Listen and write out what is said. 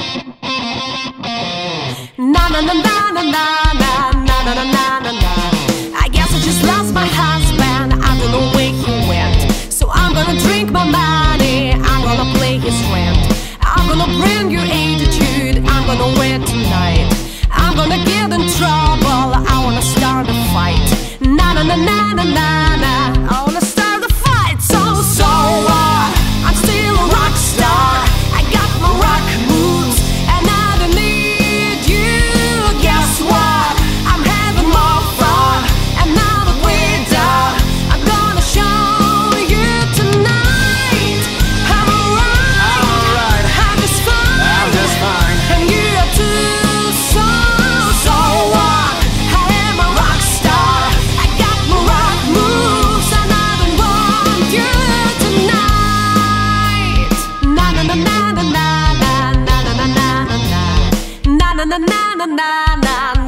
Na na na na na na na na na na na na. I guess I just lost my husband. I don't know where he went. So I'm gonna drink my money. I'm gonna play his rent. I'm gonna bring you attitude. I'm gonna wear tonight. I'm gonna get in trouble. I wanna start a fight. Na na na na na na na. I wanna start a fight. So what? I'm still a rock star. I got my rock moves, and I don't need you. Guess what? I'm having more fun, and now that we're done, I'm gonna show you tonight. I'm alright. I'm just fine. And you are too. So what? I am a rock star. I got my rock moves, and I don't want you tonight. Na na na na na na na na na na na na na na na na na.